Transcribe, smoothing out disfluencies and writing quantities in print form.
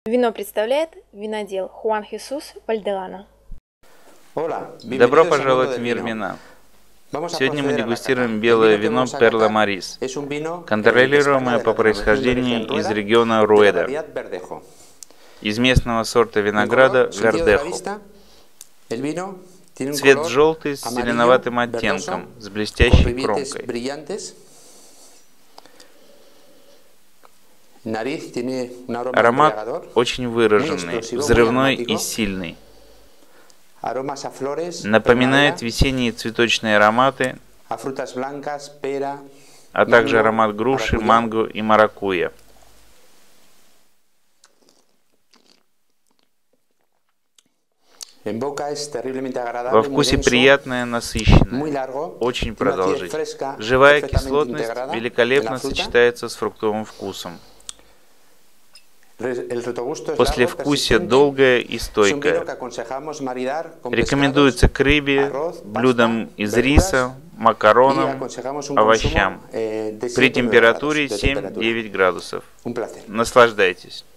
Вино представляет винодел Хуан Хесус Вальделано. Добро пожаловать в мир вина. Сегодня мы дегустируем белое вино Перла Марис, контролируемое по происхождению из региона Руэда, из местного сорта винограда Вердехо. Цвет желтый с зеленоватым оттенком, с блестящей кромкой. Аромат очень выраженный, взрывной и сильный. Напоминает весенние цветочные ароматы, а также аромат груши, манго и маракуйя. Во вкусе приятное, насыщенное, очень продолжительное. Живая кислотность великолепно сочетается с фруктовым вкусом. Послевкусие долгое и стойкое. Рекомендуется к рыбе, блюдам из риса, макаронам, овощам при температуре 7-9 градусов. Наслаждайтесь!